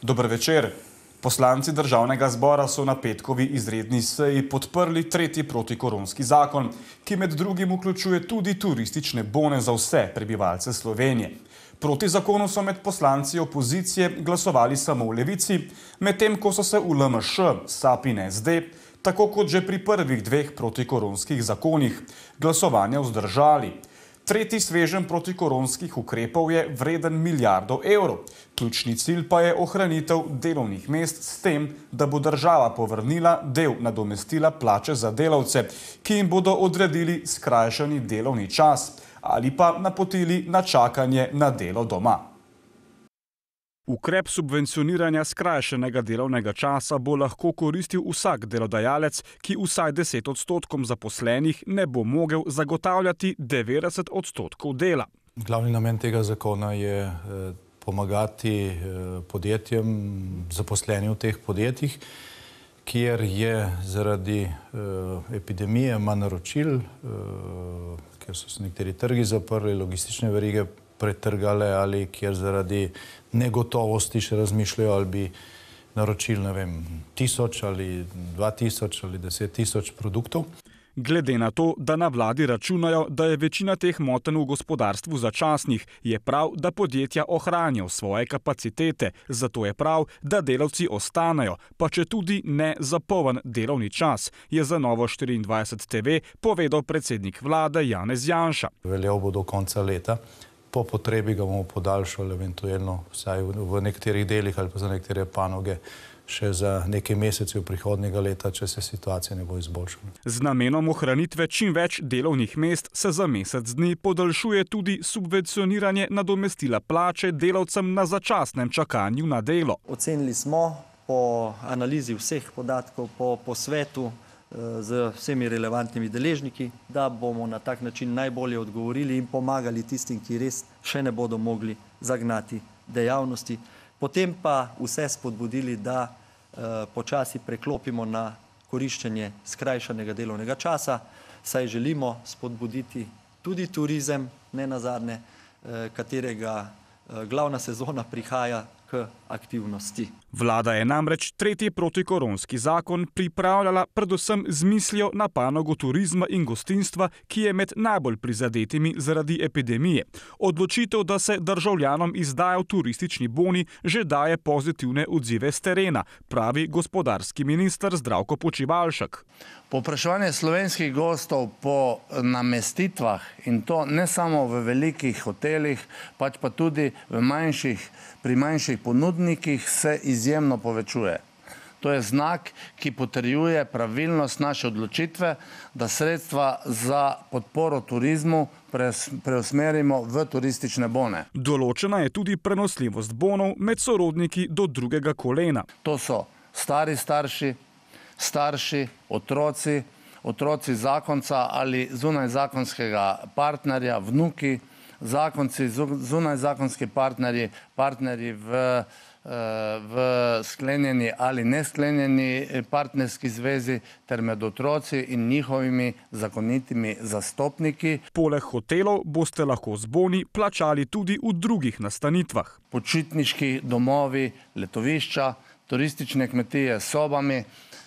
Dober večer. Poslanci državnega zbora so na petkovi izredni seji podprli tretji protikoronski zakon, ki med drugim vključuje tudi turistične bone za vse prebivalce Slovenije. Proti zakonu so med poslanci opozicije glasovali samo v Levici, medtem ko so se v LMŠ, SAB in SD, tako kot že pri prvih dveh protikoronskih zakonih, glasovanja vzdržali. Tretji sveženj protikoronskih ukrepov je vreden milijardo evrov. Ključni cilj pa je ohranitev delovnih mest s tem, da bo država povrnila del nadomestila plače za delavce, ki jim bodo odredili skrajšani delovni čas ali pa napotili na čakanje na delo doma. Ukrep subvencioniranja skrajšanega delovnega časa bo lahko koristil vsak delodajalec, ki vsaj 10% zaposlenih ne bo mogel zagotavljati 90% dela. Glavni namen tega zakona je pomagati podjetjem, zaposlenim v teh podjetjih, kjer je zaradi epidemije manj naročil, ker so se nekateri trgi zaprli, logistične verige pretrgale ali kjer zaradi negotovosti še razmišljajo, ali bi naročili, ne vem, 1000 ali 2000 ali 10 000 produktov. Glede na to, da na vladi računajo, da je večina teh motenj v gospodarstvu začasnih, je prav, da podjetja ohranijo svoje kapacitete. Zato je prav, da delavci ostanejo, pa četudi ne za poln delovni čas, je za Novo24 TV povedal predsednik vlade Janez Janša. Veljal bo do konca leta. Po potrebi ga bomo podaljšali, eventualno vsaj v nekaterih delih ali pa za nekatere panoge še za nekaj mesecev prihodnjega leta, če se situacija ne bo izboljšala. Z namenom ohranitve čim več delovnih mest se za mesec dni podaljšuje tudi subvencioniranje nadomestila plače delavcem na začasnem čakanju na delo. Ocenili smo po analizi vseh podatkov, po posvetu z vsemi relevantnimi deležniki, da bomo na tak način najbolje odgovorili in pomagali tistim, ki res še ne bodo mogli zagnati dejavnosti. Potem pa vse spodbudili, da počasi preklopimo na koriščenje skrajšanega delovnega časa, saj želimo spodbuditi tudi turizem, ne nazadnje, katerega glavna sezona prihaja k aktivnosti. Vlada je namreč tretji protikoronski zakon pripravljala predvsem z mislijo na panogo turizma in gostinstva, ki je med najbolj prizadetimi zaradi epidemije. Odločitev, da se državljanom izdajo turistični boni, že daje pozitivne odzive s terena, pravi gospodarski minister Zdravko Počivalšek. Povpraševanje slovenskih gostov po namestitvah, in to ne samo v velikih hotelih, pač pa tudi pri manjših ponudnikih, se izjemno povečuje. To je znak, ki potrjuje pravilnost naše odločitve, da sredstva za podporo turizmu preusmerimo v turistične bone. Določena je tudi prenosljivost bonov med sorodniki do drugega kolena. To so stari starši, otroci zakonca ali zunajzakonskega partnerja, vnuki, zakonci, zunajzakonski partnerji v sklenjeni ali nesklenjeni partnerski zvezi ter med otroci in njihovimi zakonitimi zastopniki. Poleg hotelov boste lahko z boni plačali tudi v drugih nastanitvah. Počitniški domovi, letovišča, turistične kmetije s sobami,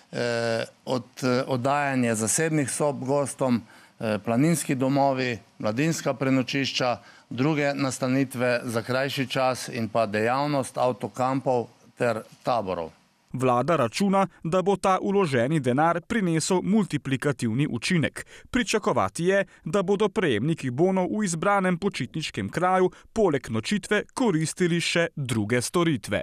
oddajanje zasebnih sob gostom, planinski domovi, mladinska prenočišča, druge nastanitve za krajši čas in pa dejavnost avtokampov ter taborov. Vlada računa, da bo ta vloženi denar prinesel multiplikativni učinek. Pričakovati je, da bodo prejemniki bonov v izbranem počitniškem kraju poleg nočitve koristili še druge storitve.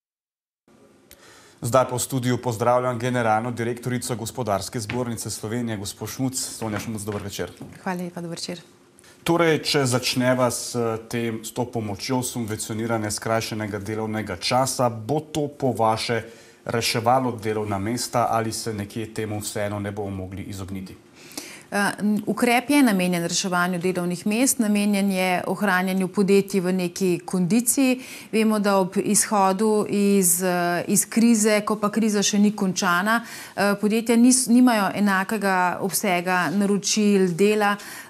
Zdaj pa v studiu pozdravljam generalno direktorico Gospodarske zbornice Slovenije, gospod Šmuc. Sonja Šmuc, dober večer. Hvala lepa, dober večer. Torej, če začneva s to pomočjo subvencioniranja skrajšanega delovnega časa, bo to po vaše reševalo delovna mesta ali se nekje temu vseeno ne bomo mogli izogniti? Ukrep je namenjen reševanju delovnih mest, namenjen je ohranjanju podjetij v neki kondiciji. Vemo, da ob izhodu iz krize, ko pa kriza še ni končana, podjetja nimajo enakega obsega naročil dela,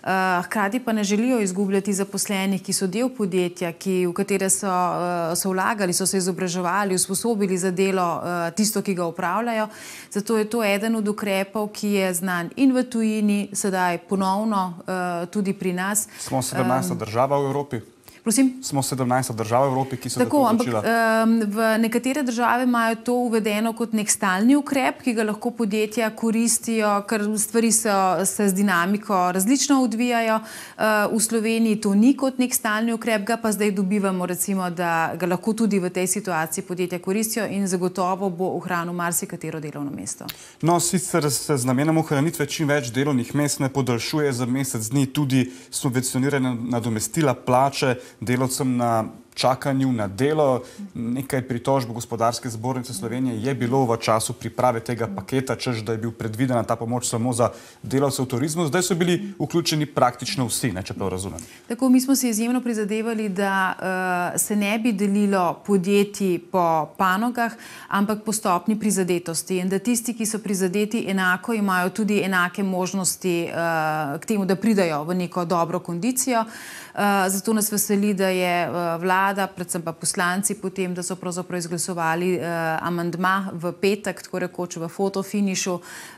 hkrati pa ne želijo izgubljati zaposlenih, ki so del podjetja, v katere so vlagali, so se izobraževali, usposobili za delo tisto, ki ga upravljajo. Zato je to eden od ukrepov, ki je znan in v tujini, sedaj ponovno tudi pri nas. Smo 17. država v Evropi. Prosim? Smo 17 držav v Evropi, ki so tako odločila. V nekatere države imajo to uvedeno kot nek stalni ukrep, ki ga lahko podjetja koristijo, ker stvari se z dinamiko različno odvijajo. V Sloveniji to ni kot nek stalni ukrep, ga pa zdaj dobivamo, recimo, da ga lahko tudi v tej situaciji podjetja koristijo in zagotovo bo ohranil marsikatero delovno mesto. No, sicer se z namenom ohranitve čim več delovnih mest ne podaljšuje za mesec dni tudi subvencionirane nadomestila plače delavcem na čakanju na delo. Nekaj pritožb Gospodarske zbornice Slovenije je bilo v času priprave tega paketa, češ da je bil predvidena ta pomoč samo za delavce v turizmu. Zdaj so bili vključeni praktično vsi, če prav razumem. Tako, mi smo si izjemno prizadevali, da se ne bi delilo podjetij po panogah, ampak po stopni prizadetosti. In da tisti, ki so prizadeti enako, imajo tudi enake možnosti k temu, da pridajo v neko dobro kondicijo. Zato nas veseli, da je vlada, predvsem pa poslanci potem, da so pravzaprav izglasovali amandma v petek, tako rekoč v fotofinišu,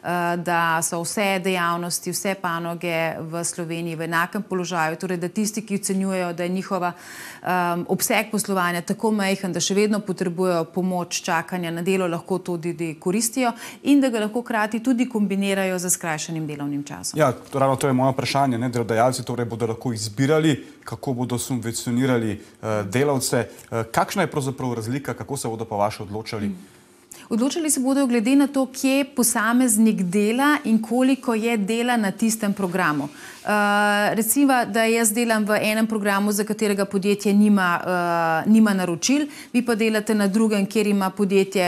da so vse dejavnosti, vse panoge v Sloveniji v enakem položaju, torej da tisti, ki ocenjujejo, da je njihova obseg poslovanja tako majhen, da še vedno potrebujejo pomoč čakanja na delo, lahko to tudi koristijo in da ga lahko hkrati tudi kombinirajo z skrajšanim delovnim časom. Ja, ravno to je moje vprašanje. Delodajalci torej bodo lahko izbirali, kako bodo subvencionirali delavce. Kakšna je pravzaprav razlika, kako se bodo pa vaši odločali? Odločili se bodo glede na to, kje posameznik dela in koliko je dela na tistem programu. Recimo, da jaz delam v enem programu, za katerega podjetje nima naročil, vi pa delate na drugem, kjer ima podjetje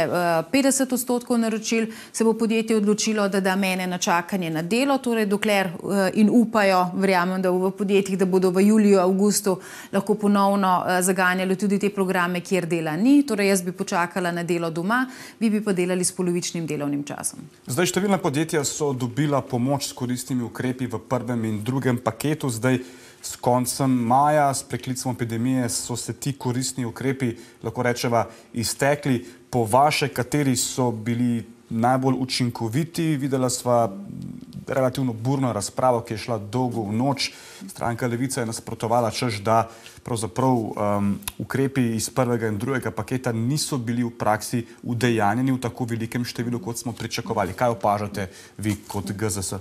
50% naročil, se bo podjetje odločilo, da da mene na čakanje na delo, torej dokler in upajo, verjamem, da v podjetjih, da bodo v juliju, avgustu lahko ponovno zaganjali tudi te programe, kjer dela ni, torej jaz bi počakala na delo doma, vi bi pa delali s polovičnim delovnim časom. Zdaj, številna podjetja so dobila pomoč s koristnimi ukrepi v prvem in drugem paketu. Zdaj, s koncem maja, s preklicom epidemije, so se ti koristni ukrepi, lahko rečeva, iztekli. Po vaše, kateri so bili najbolj učinkoviti? Videla sva relativno burno razpravo, ki je šla dolgo v noč. Stranka Levica je nasprotovala, češ da pravzaprav ukrepi iz prvega in drugega paketa niso bili v praksi udejanjeni v tako velikem številu, kot smo pričakovali. Kaj opažate vi kot GZS?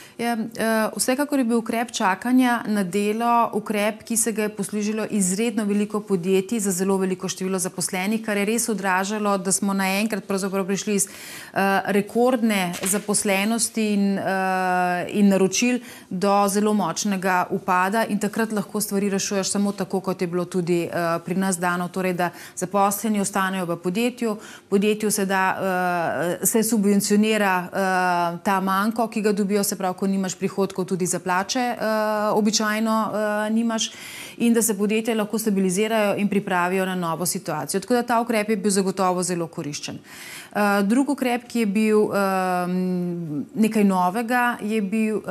Vsekakor je bil ukrep čakanja na delo, ukrep, ki se ga je poslužilo izredno veliko podjetij za zelo veliko število zaposlenih, kar je res odražalo, da smo naenkrat pravzaprav prišli iz rekordne zaposlenosti in naročil do zelo močnega upada in takrat lahko stvari rešuješ samo tako, kot je bilo tudi pri nas dano, torej da zaposleni ostanejo v podjetju se subvencionira ta manko, ki ga dobijo, se pravi, ko nimaš prihodkov tudi za plače, običajno nimaš, in da se podjetja lahko stabilizirajo in pripravijo na novo situacijo. Tako da ta ukrep je bil zagotovo zelo koriščen. Drug ukrep, ki je bil nekaj novega, je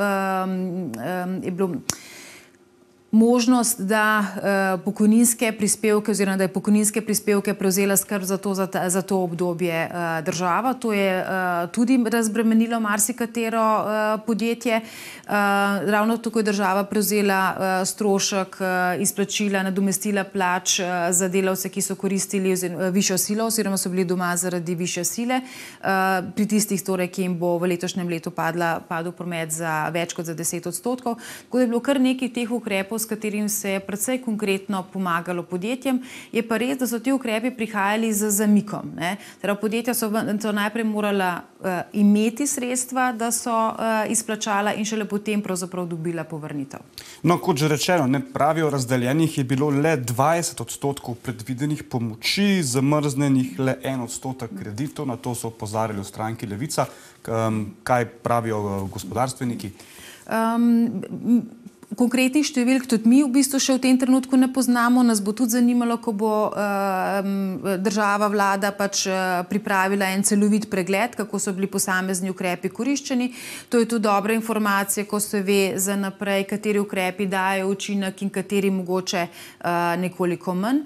bilo možnost, da pokojninske prispevke oziroma da je pokojninske prispevke prevzela skrb za to obdobje država. To je tudi razbremenilo marsikatero podjetje. Ravno tako je država prevzela strošek izplačila nadomestila plač za delavce, ki so koristili višjo silo oziroma so bili doma zaradi višje sile. Pri tistih, torej, ki jim bo v letošnjem letu padel promet za več kot za 10%. Tako da je bilo kar nekaj teh ukrepov, s katerim se je precej konkretno pomagalo podjetjem. Je pa res, da so ti ukrepi prihajali z zamikom. Torej, podjetja so najprej morala imeti sredstva, da so izplačala in šele potem pravzaprav dobila povrnitev. No, kot že rečeno, pravijo razdeljenih je bilo le 20% predvidenih pomoči, zamrznenih le 1% kreditov, na to so opozarjali v stranki Levica. Kaj pravijo gospodarstveniki? Konkretnih številk tudi mi v bistvu še v tem trenutku ne poznamo. Nas bo tudi zanimalo, ko bo država, vlada pač pripravila en celovit pregled, kako so bili posamezni ukrepi koriščeni. To je tudi dobra informacija, ko se ve za naprej, kateri ukrepi dajo učinek in kateri mogoče nekoliko manj.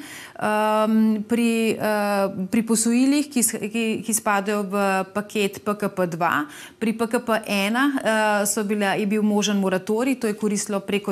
Pri posojilih, ki spadajo v paket PKP2, pri PKP1 je bil možen moratorij, to je koristilo preko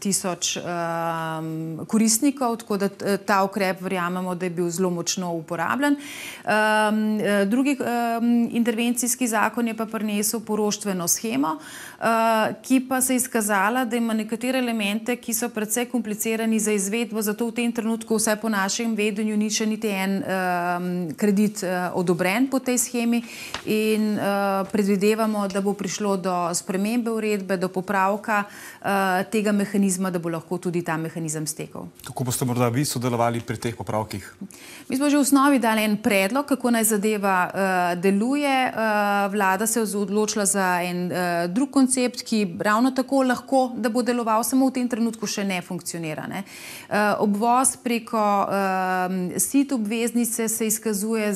20.000 koristnikov, tako da ta ukrep verjamemo, da je bil zelo močno uporabljen. Drugi intervencijski zakon je pa prinesel poroštveno shemo, ki pa se je izkazala, da ima nekatere elemente, ki so precej komplicirani za izvedbo, zato v tem trenutku vsaj po našem vedenju ni še niti en kredit odobren po tej shemi in predvidevamo, da bo prišlo do spremembe uredbe, do popravka tega mehanizma, da bo lahko tudi ta mehanizem stekel. Kako boste morda vi sodelovali pri teh popravkih? Mi smo že v osnovi dali en predlog, kako naj zadeva deluje. Vlada se je odločila za en drug koncept, ki ravno tako lahko, da bo deloval, samo v tem trenutku še ne funkcionira. Obvoz preko sit obveznice se izkazuje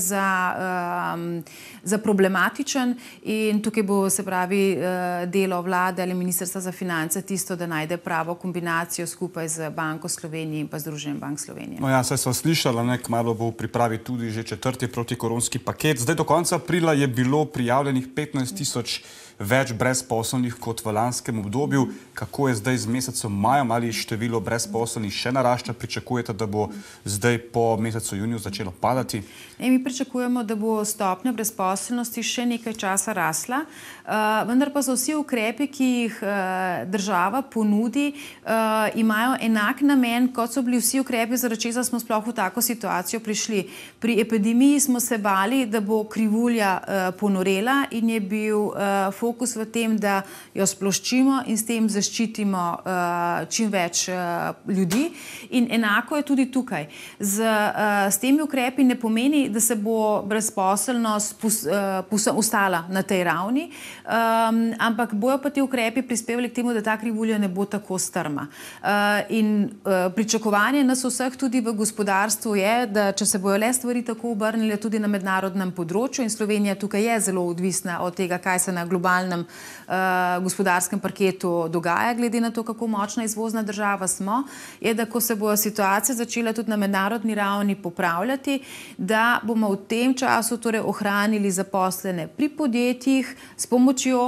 za problematičen in tukaj bo, se pravi, delo vlade ali Ministrstva za finance tisto, da najde pravo kombinacijo skupaj z Banko Slovenije in pa Združenjem Bank Slovenije. No ja, saj sva slišala, kmalu bo v pripravi tudi že 4. protikoronski paket. Zdaj do konca aprila je bilo prijavljenih 15.000 več brezposelnih kot v lanskem obdobju. Kako je zdaj z mesecem majem, ali število brezposelnih še narašča? Pričakujete, da bo zdaj po mesecu juniju začelo padati? Mi pričakujemo, da bo stopnja brezposelnosti še nekaj časa rasla, vendar pa so vsi ukrepi, ki jih država ponudi, imajo enak namen, kot so bili vsi ukrepi, zaradi česa smo sploh v tako situacijo prišli. Pri epidemiji smo se bali, da bo krivulja ponorela in je bil fokus v tem, da jo sploščimo in s tem zaščitimo čim več ljudi. In enako je tudi tukaj. S temi ukrepi ne pomeni, da se bo brezposelnost ostala na tej ravni, ampak bojo pa ti ukrepi prispevali k temu, da ta krivulja ne bo tako strma. In pričakovanje nas vseh tudi v gospodarstvu je, da če se bojo le stvari tako obrnile tudi na mednarodnem področju, in Slovenija tukaj je zelo odvisna od tega, kaj se na globalnem gospodarskem parketu dogaja, glede na to, kako močna izvozna država smo, je, da ko se bo situacija začela tudi na mednarodni ravni popravljati, da bomo v tem času torej ohranili zaposlene pri podjetjih s pomočjo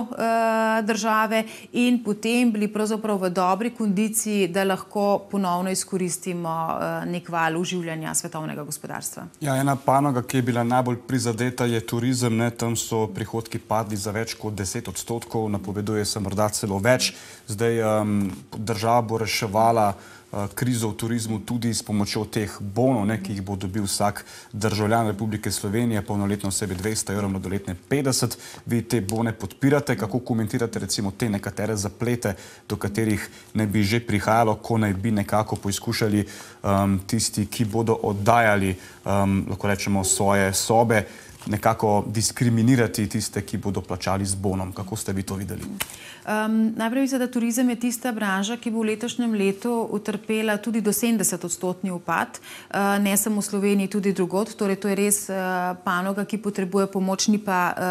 države in potem bili pravzaprav v dobri kondiciji, da lahko ponovno izkoristimo nek val oživljanja svetovnega gospodarstva. Ja, ena panoga, ki je bila najbolj prizadeta, je turizem. Tam so prihodki padli za več kot 10%, napoveduje se morda celo več. Zdaj država bo reševala krizo v turizmu tudi s pomočjo teh bonov, ki jih bo dobil vsak državljan Republike Slovenije, polnoletne osebe 200 evrov, mladoletne 50. Vi te bone podpirate. Kako komentirate recimo te nekatere zaplete, do katerih ne bi že prihajalo, ko naj bi nekako poizkušali tisti, ki bodo oddajali, lahko rečemo, svoje sobe, nekako diskriminirati tiste, ki bodo plačali z bonom? Kako ste vi to videli? Najprej mislim, da turizem je tista branža, ki bo v letošnjem letu utrpela tudi do 70% upad, ne samo v Sloveniji, tudi drugod. Torej, to je res panoga, ki potrebuje pomoč, ni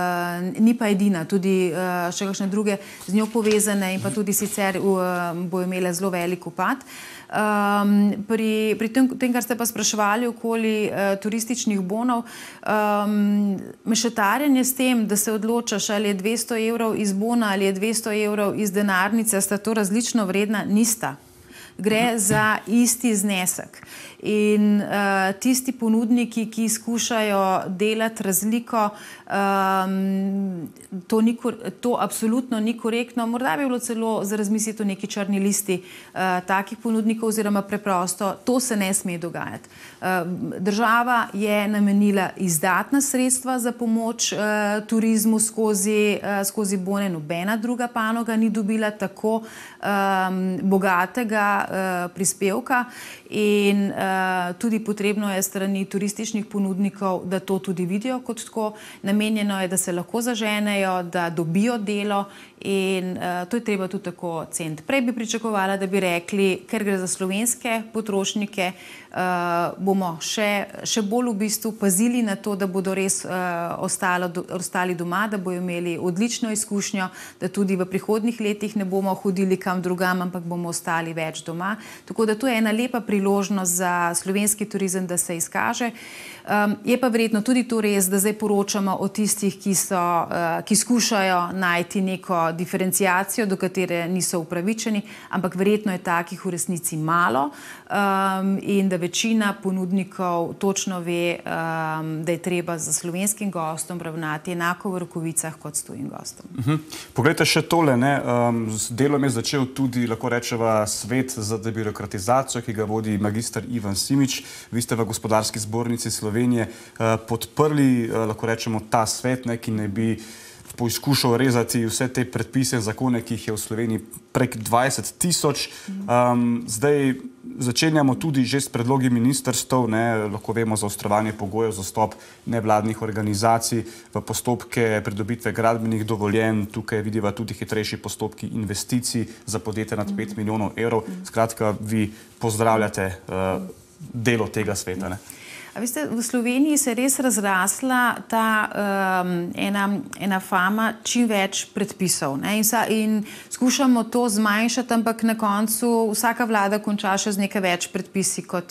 pa edina. Tudi še kakšne druge z njo povezane in pa tudi sicer bo imele zelo velik upad. Pri tem, kar ste pa spraševali okoli turističnih bonov, mešetarjenje s tem, da se odločaš, ali je 200 evrov iz bona ali je 200 evrov iz denarnice, sta to različno vredna, nista. Gre za isti znesek. In tisti ponudniki, ki skušajo delati razliko, to absolutno ni korektno. Morda bi bilo celo za razmisliti o neki črni listi takih ponudnikov oziroma preprosto, to se ne sme dogajati. Država je namenila izdatna sredstva za pomoč turizmu skozi bone. Nobena druga panoga ni dobila tako bogatega prispevka in tudi potrebno je strani turističnih ponudnikov, da to tudi vidijo kot tako. Namenjeno je, da se lahko zaženejo, da dobijo delo in to je treba tudi tako ceniti. Prej bi pričakovala, da bi rekli, ker gre za slovenske potrošnike, bomo še bolj v bistvu pazili na to, da bodo res ostali doma, da bodo imeli odlično izkušnjo, da tudi v prihodnjih letih ne bomo hodili kam drugam, ampak bomo ostali več doma. Tako da to je ena lepa priložnost za slovenski turizem, da se izkaže. Je pa verjetno tudi to res, da zdaj poročamo o tistih, ki skušajo najti neko diferenciacijo, do katere niso upravičeni, ampak verjetno je takih v resnici malo in da večina ponudnikov točno ve, da je treba za slovenskim gostom ravnati enako v rokovicah kot s tujim gostom. Poglejte še tole, z delom je začel tudi, lahko rečeva, svet za debirokratizacijo, ki ga vodi magister Ivan Simič. Vi ste v Gospodarski zbornici Slovenije podprli, lahko rečemo, ta svet, ki ne bi poizkušal rezati vse te predpise, zakone, ki jih je v Sloveniji prek 20 000. Zdaj začenjamo tudi že s predlogi ministrstev, lahko vemo, zaostrovanje pogojev za vstop nevladnih organizacij v postopke pridobitve gradbenih dovoljenj. Tukaj vidiva tudi hitrejši postopki investicij za podjetja nad 5 milijonov evrov. Skratka, vi pozdravljate delo tega sveta, ne? A veste, v Sloveniji se je res razrasla ta ena fama čim več predpisov, in skušamo to zmanjšati, ampak na koncu vsaka vlada konča še z nekaj več predpisi, kot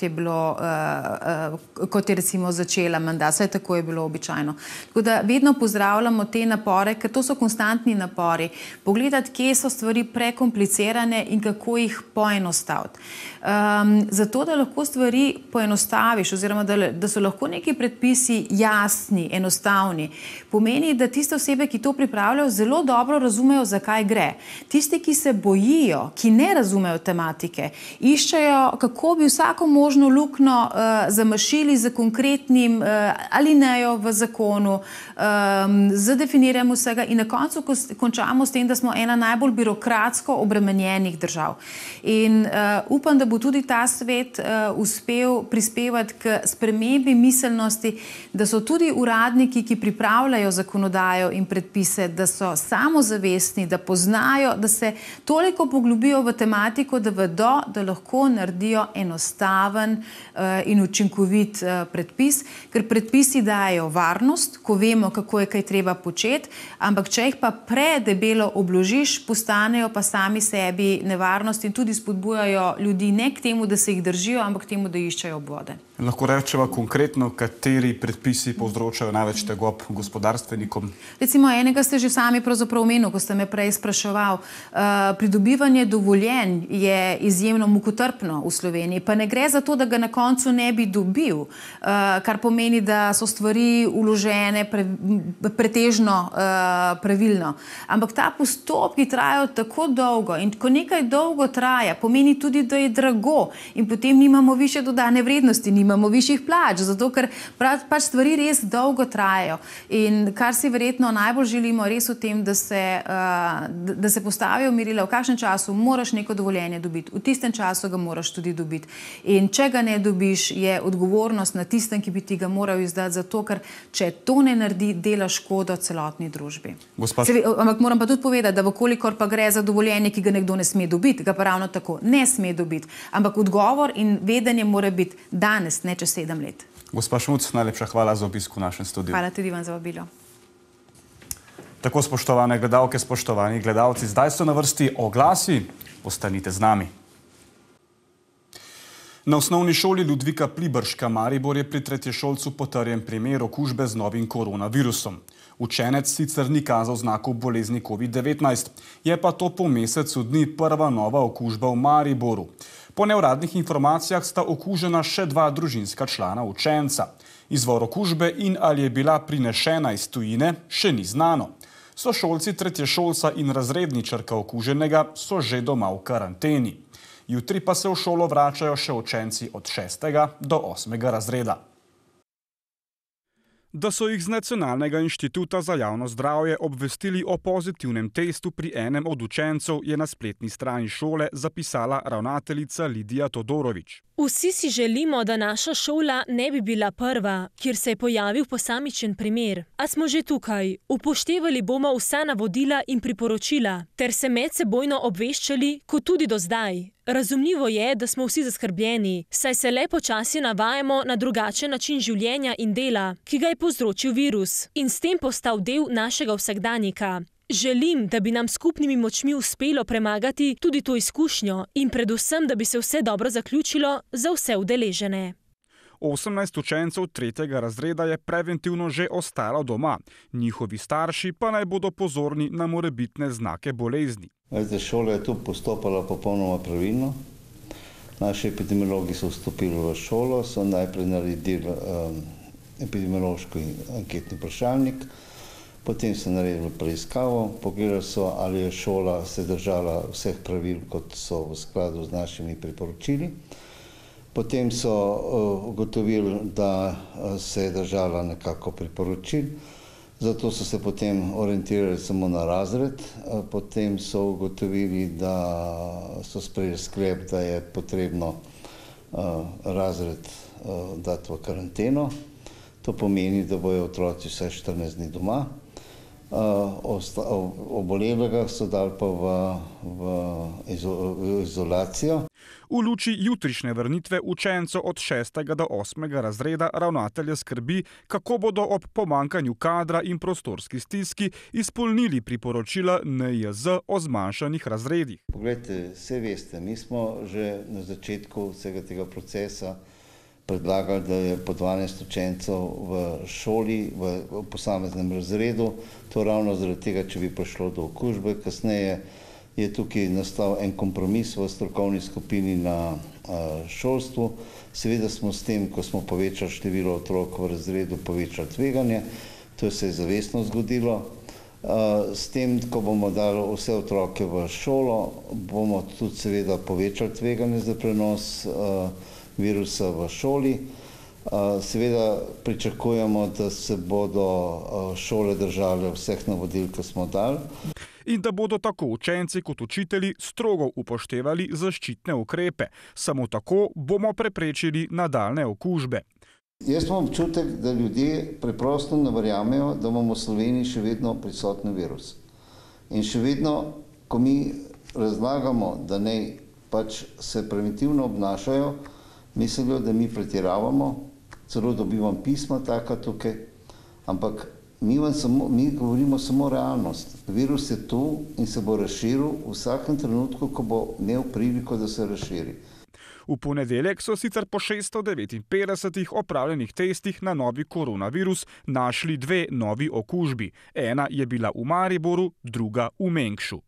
je recimo začela mandat. Vsaj tako je bilo običajno. Tako da vedno pozdravljamo te napore, ker to so konstantni napori. Pogledati, kje so stvari prekomplicirane in kako jih poenostaviti. Zato, da lahko stvari poenostaviš oziroma da so lahko neki predpisi jasni, enostavni, pomeni, da tiste osebe, ki to pripravljajo, zelo dobro razumejo, zakaj gre. Tisti, ki se bojijo, ki ne razumejo tematike, iščejo, kako bi vsako možno luknjo zamašili z konkretnim alinejo v zakonu, z definiranjem vsega in na koncu končamo s tem, da smo ena najbolj birokratsko obremenjenih držav. In upam, da bo tudi ta svet uspel prispevati k spremembi miselnosti, da so tudi uradniki, ki pripravljajo zakonodajo in predpise, da so samozavestni, da poznajo, da se toliko poglobijo v tematiko, da vedo, da lahko naredijo enostaven in učinkovit predpis, ker predpisi dajo varnost, ko vemo, kako je kaj treba početi, ampak če jih pa predebelo obložiš, postanejo pa sami sebi nevarnost in tudi spodbujajo ljudi ne k temu, da se jih držijo, ampak k temu, da iščejo obvode. Lahko rečeva konkretno, kateri predpisi povzročajo največ tegob gospodarstvenikom? Recimo, enega ste že sami pravzaprav omenili, ko ste me prej spraševal. Pridobivanje dovoljenj je izjemno mukotrpno v Sloveniji, pa ne gre za to, da ga na koncu ne bi dobil, kar pomeni, da so stvari vložene pretežno pravilno. Ampak ta postopki trajajo tako dolgo in ko nekaj dolgo traja, pomeni tudi, da je drago in potem nimamo višje dodane vrednosti, nimamo višjih plač, zato ker pač stvari res dolgo trajajo. In kar si verjetno najbolj želimo res v tem, da se postavijo merila, v kakšnem času moraš neko dovoljenje dobiti, v tistem času ga moraš tudi dobiti. In če ga ne dobiš, je odgovornost na tistem, ki bi ti ga moral izdati, zato ker če to ne naredi, dela škodo celotni družbi. Ampak moram pa tudi povedati, da vkolikor pa gre za dovoljenje, ki ga nekdo ne sme dobiti, ga pa ravno tako ne sme dobiti. Ampak odgovor in vedenje mora biti danes, ne čez 7 let. Gospa Šmuc, najlepša hvala za obisk v našem studiu. Hvala tudi vam za vabilo. Tako, spoštovane gledalke, spoštovani gledalci, zdaj so na vrsti oglasi. Ostanite z nami. Na osnovni šoli Ludvika Pliberška Maribor je pri tretješolcu potrjen primer okužbe z novim koronavirusom. Učenec sicer ni kazal znakov bolezni COVID-19, je pa to po mesecu dni prva nova okužba v Mariboru. Po neuradnih informacijah sta okužena še 2 družinska člana učenca. Izvor okužbe in ali je bila prinešena iz tujine, še ni znano. Sošolci tretješolca in razredničarka okuženega so že doma v karanteni. Jutri pa se v šolo vračajo še učenci od 6. do 8. razreda. Da so jih z Nacionalnega inštituta za javno zdravje obvestili o pozitivnem testu pri enem od učencev, je na spletni strani šole zapisala ravnateljica Lidija Todorović. Vsi si želimo, da naša šola ne bi bila prva, kjer se je pojavil posamičen primer. A smo že tukaj. Upoštevali bomo vsa navodila in priporočila, ter se medsebojno obveščali, kot tudi do zdaj. Razumljivo je, da smo vsi zaskrbljeni, saj se le počasi navajamo na drugačen način življenja in dela, ki ga je povzročil virus in s tem postal del našega vsakdanjika. Želim, da bi nam skupnimi močmi uspelo premagati tudi to izkušnjo in predvsem, da bi se vse dobro zaključilo za vse udeležene. 18 učencev 3. razreda je preventivno že ostalo doma. Njihovi starši pa naj bodo pozorni na morebitne znake bolezni. Šola je tu postopala popolnoma pravilno. Naši epidemiologi so vstopili v šolo, so najprej naredili epidemiološki anketni vprašalnik, potem so naredili preiskavo, pogledali so, ali je šola se držala vseh pravil, kot so v skladu z našimi priporočili. Potem so ugotovili, da se je držala nekako priporočil, zato so se potem orientirali samo na razred. Potem so ugotovili, da so sprejeli sklep, da je potrebno razred dati v karanteno. To pomeni, da bojo otroci vsaj 14 dni doma. Obolelega so dali pa v izolacijo. V luči jutrišnje vrnitve učencev od 6. do 8. razreda ravnatelje skrbi, kako bodo ob pomanjkanju kadra in prostorski stiski izpolnili priporočila NIJZ o zmanjšanih razredih. Poglejte, vse veste, mi smo že na začetku vsega tega procesa predlagali, da je po 12 učencev v šoli, v posameznem razredu, to ravno zaradi tega, če bi prišlo do okužbe. Kasneje je tukaj nastal en kompromis v strokovni skupini na šolstvu. Seveda smo s tem, ko smo povečali število otrok v razredu, povečali tveganje. To se je zavestno zgodilo. S tem, ko bomo dali vse otroke v šolo, bomo tudi seveda povečali tveganje za prenos virusa v šoli. Seveda pričakujemo, da se bodo šole držale vseh navodil, ki smo dali. In da bodo tako učenci kot učitelji strogo upoštevali zaščitne ukrepe. Samo tako bomo preprečili nadaljne okužbe. Jaz imam občutek, da ljudje preprosto ne verjamejo, da imamo v Sloveniji še vedno prisotni virus. In še vedno, ko mi razlagamo, da naj pač se preventivno obnašajo, mislijo, da mi pretiravamo, celo dobivam pisma taka tukaj, ampak mi govorimo samo realnost. Virus je tu in se bo razširil v vsakem trenutku, ko bo imel priliko, da se razširi. V ponedeljek so sicer po 659 opravljenih testih na novi koronavirus našli 2 novi okužbi. Ena je bila v Mariboru, druga v Mengšu.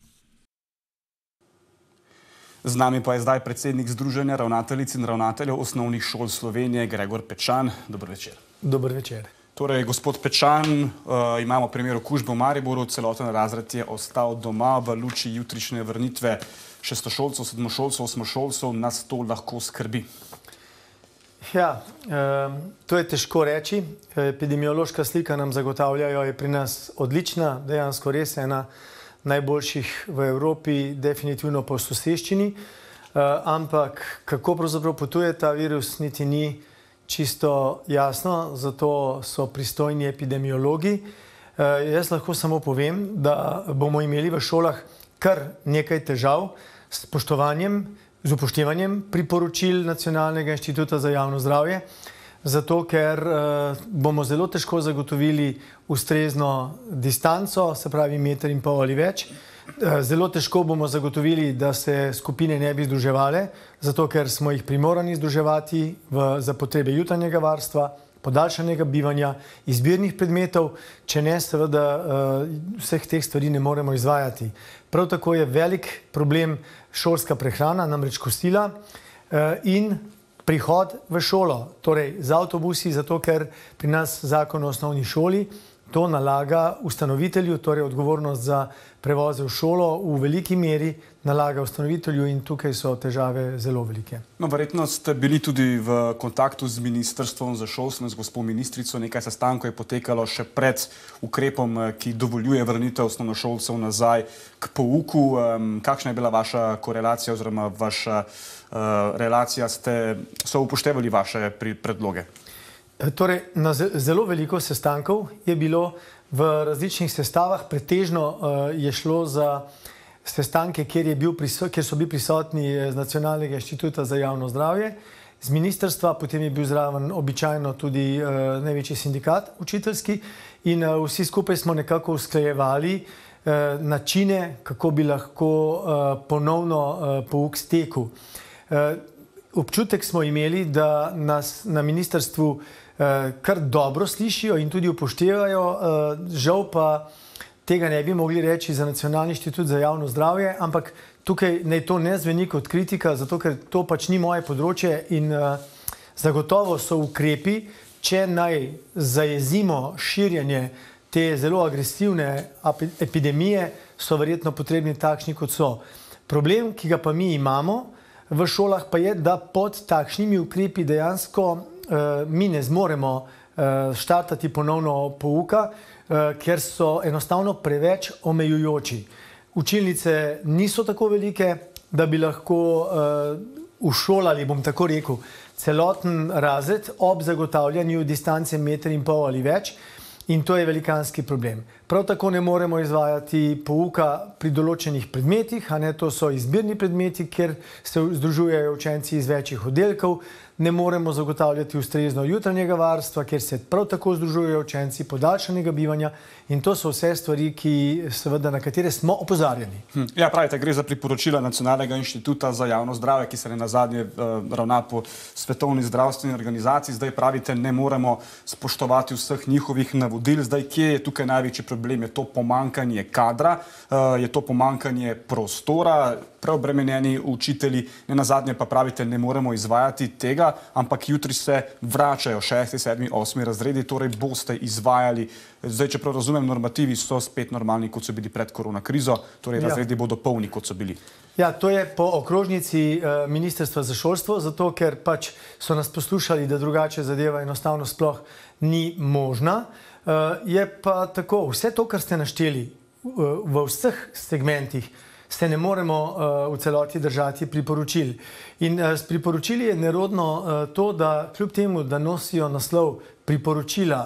Z nami pa je zdaj predsednik Združenja ravnateljic in ravnateljev osnovnih šol Slovenije, Gregor Pečan. Dober večer. Dober večer. Torej, gospod Pečan, imamo primer okužbe v Mariboru, celoten razred je ostal doma. V luči jutrišnje vrnitve šestošolcev, sedmošolcev, osmošolcev nas to lahko skrbi. Ja, to je težko reči. Epidemiološka slika nam zagotavljajo, je pri nas odlična, dejansko res ena najboljših v Evropi, definitivno po soseščini, ampak kako pravzaprav potuje ta virus, niti ni čisto jasno, zato so pristojni epidemiologi. Jaz lahko samo povem, da bomo imeli v šolah kar nekaj težav s upoštevanjem priporočil Nacionalnega inštituta za javno zdravje, zato ker bomo zelo težko zagotovili ustrezno distanco, se pravi 1,5 metra ali več. Zelo težko bomo zagotovili, da se skupine ne bi združevale, zato ker smo jih primorani združevati za potrebe jutranjega varstva, podaljšanega bivanja, izbirnih predmetov, če ne, seveda vseh teh stvari ne moremo izvajati. Prav tako je velik problem šolska prehrana, namreč kosila in prihod v šolo, torej z avtobusi, zato ker pri nas zakon o osnovni šoli to nalaga ustanovitelju, torej odgovornost za prevoze v šolo v veliki meri nalaga ustanovitelju in tukaj so težave zelo velike. No, verjetno ste bili tudi v kontaktu z Ministrstvom za šolstvo, z gospo ministrico, nekaj sestankov je potekalo še pred ukrepom, ki dovoljuje vrnitev osnovnošolcev nazaj k pouku. Kakšna je bila vaša korelacija oziroma vaša relacija, so upoštevali vaše predloge? Torej, na zelo veliko sestankov je bilo v različnih sestavah, pretežno je šlo za sestanke, kjer so bili prisotni z Nacionalnega inštituta za javno zdravje, z ministrstva, potem je bil zraven običajno tudi največji sindikat učiteljski in vsi skupaj smo nekako usklajevali načine, kako bi lahko ponovno pouk stekel. Občutek smo imeli, da nas na ministrstvu kar dobro slišijo in tudi upoštevajo, žal pa tega ne bi mogli reči za Nacionalni inštitut za javno zdravje, ampak tukaj naj to ne zveni kot kritika, zato ker to pač ni moje področje in zagotovo so ukrepi, če naj zajezimo širjenje te zelo agresivne epidemije, so verjetno potrebni takšni, kot so. Problem, ki ga pa mi imamo v šolah, pa je, da pod takšnimi ukrepi dejansko mi ne zmoremo štartati ponovno pouka, ker so enostavno preveč omejujoči. Učilnice niso tako velike, da bi lahko ušolali, bom tako rekel, celoten razred ob zagotavljanju distance 1,5 metra ali več in to je velikanski problem. Prav tako ne moremo izvajati pouka pri določenih predmetih, to so izbirni predmeti, kjer se združujejo učenci iz večjih oddelkov, ne moremo zagotavljati ustrezno jutranjega varstva, kjer se prav tako združujejo učenci podaljšanega bivanja in to so vse stvari, na katere smo opozarjani. Ja, pravite, gre za priporočila Nacionalnega inštituta za javno zdravje, ki se nenazadnje ravna po Svetovni zdravstveni organizaciji. Zdaj pravite, ne moremo spoštovati vseh njihovih navodil. Zdaj, kje je tukaj največji problem? Je to pomanjkanje kadra? Je to pomanjkanje prostora? Preobremenjeni učitelji, nenazadnje pa pravite, ne moremo izvajati tega, ampak jutri se vračajo 6., 7., 8. razredi, torej boste izvajali. Zdaj, če prav razumem, normativi so spet normalni, kot so bili pred korona krizo, torej razredi bodo polni, kot so bili. Ja, to je po okrožnici Ministrstva za šolstvo, zato ker pač so nas poslušali, da drugače zadeva enostavno sploh ni možna. Je pa tako, vse to, kar ste našteli v vseh segmentih, se ne moremo v celoti držati priporočil. In s priporočili je nerodno to, da kljub temu, da nosijo naslov priporočila,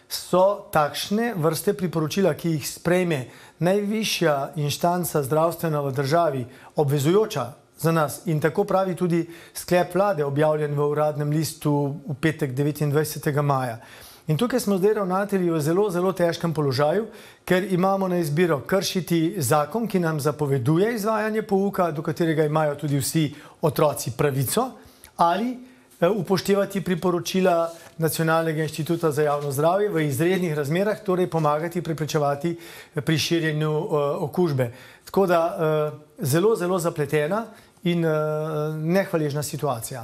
so takšne vrste priporočila, ki jih sprejme najvišja inštanca zdravstvena v državi, obvezujoča za nas. In tako pravi tudi sklep vlade, objavljen v Uradnem listu v petek 29. maja. In tukaj smo zdaj ravnatelji v zelo, zelo težkem položaju, ker imamo na izbiro kršiti zakon, ki nam zapoveduje izvajanje pouka, do katerega imajo tudi vsi otroci pravico, ali upoštevati priporočila Nacionalnega inštituta za javno zdravje v izrednih razmerah, torej pomagati preprečevati pri širjenju okužbe. Tako da zelo, zelo zapletena in nehvaležna situacija.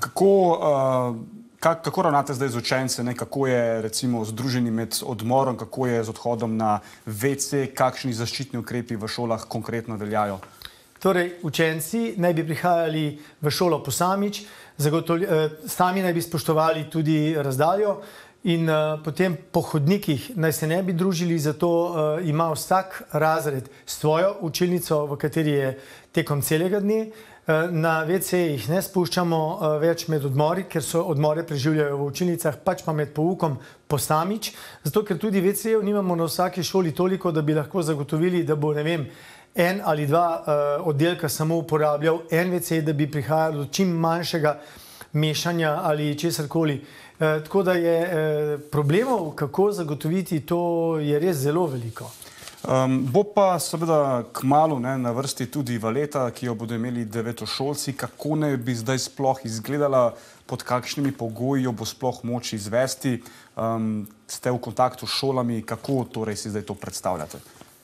Kako ravnate zdaj z učence, kako je recimo združeni med odmorom, kako je z odhodom na WC, kakšni zaščitni ukrepi v šolah konkretno veljajo? Torej, učenci naj bi prihajali v šolo posamič, sami naj bi spoštovali tudi razdaljo in potem po hodnikih naj se ne bi družili, zato ima vsak razred svojo učilnico, v kateri je tekom celega dne. Na WC-jih ne spuščamo več med odmori, ker so odmore preživljajo v učilnicah, pač pa med poukom posamič, zato ker tudi WC-jev nimamo na vsaki šoli toliko, da bi lahko zagotovili, da bo, ne vem, 1 ali 2 oddelka samo uporabljal en WC, da bi prihajalo do čim manjšega mešanja ali česarkoli. Tako da je problemov, kako zagotoviti, to je res zelo veliko. Bo pa seveda kmalu na vrsti tudi valeta, ki jo bodo imeli devetošolci. Kako ne bi zdaj sploh izgledala, pod kakšnimi pogoji jo bo sploh moč izvesti? Ste v kontaktu s šolami, kako torej si zdaj to predstavljate?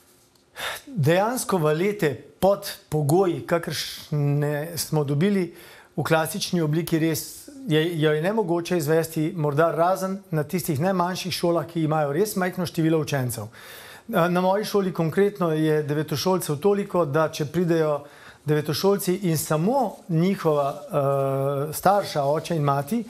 Dejansko valete pod pogoji, kakršne smo dobili v klasični obliki, res jo je nemogoče izvesti, morda razen na tistih najmanjših šolah, ki imajo res majhno število učencev. Na moji šoli konkretno je devetošolcev toliko, da če pridejo devetošolci in samo njihova starša, oče in mati,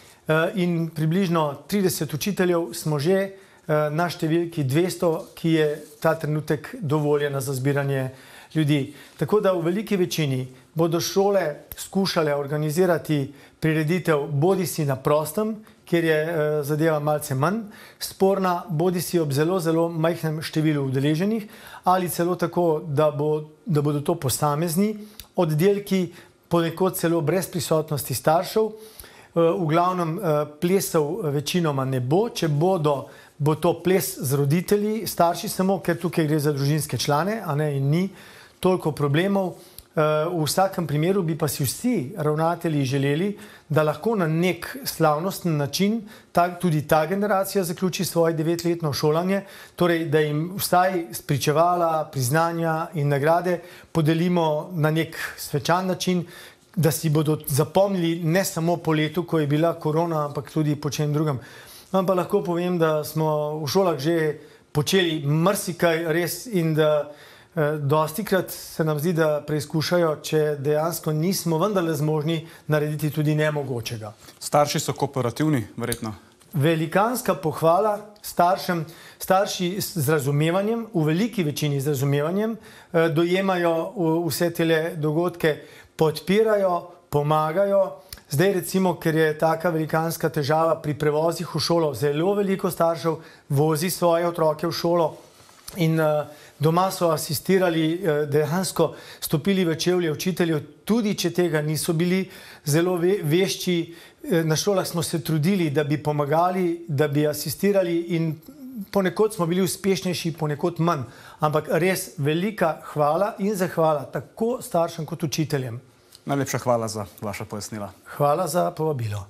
in približno 30 učiteljev, smo že na številki 200, ki je ta trenutek dovoljena za zbiranje ljudi. Tako da v veliki večini bodo šole skušale organizirati prireditev bodisi na prostem, kjer je zadeva malce manj sporna, bodisi ob zelo, zelo majhnem številu udeleženih, ali celo tako, da bodo to posamezni oddelki, ponekod celo brez prisotnosti staršev. V glavnem plesov večinoma ne bo, če bo to ples z roditelji, starši samo, ker tukaj gre za družinske člane, a ne, in ni toliko problemov. V vsakem primeru bi pa si vsi ravnatelji želeli, da lahko na nek slavnosten način tudi ta generacija zaključi svoje 9-letno šolanje, torej da jim vsaj spričevala, priznanja in nagrade podelimo na nek svečan način, da si bodo zapomnili ne samo po letu, ko je bila korona, ampak tudi po čem drugem. Vam pa lahko povem, da smo v šolah že počeli marsikaj res in da dostikrat se nam zdi, da preizkušajo, če dejansko nismo vendarle zmožni narediti tudi nemogočega. Starši so kooperativni, verjetno? Velikanska pohvala staršem. Starši z razumevanjem, v veliki večini z razumevanjem, dojemajo vse te dogodke, podpirajo, pomagajo. Zdaj recimo, ker je taka velikanska težava pri prevozih v šolo, zelo veliko staršev vozi svoje otroke v šolo in doma so asistirali, dejansko stopili v čevlje učiteljev, tudi če tega niso bili zelo vešči. Na šolah smo se trudili, da bi pomagali, da bi asistirali in ponekod smo bili uspešnejši, ponekod manj. Ampak res velika hvala in zahvala tako staršem kot učiteljem. Najlepša hvala za vaša pojasnila. Hvala za povabilo.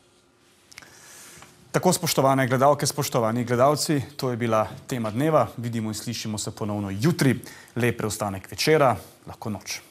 Tako, spoštovane gledalke, spoštovani gledalci, to je bila tema dneva. Vidimo in slišimo se ponovno jutri. Lep preostanek večera, lahko noč.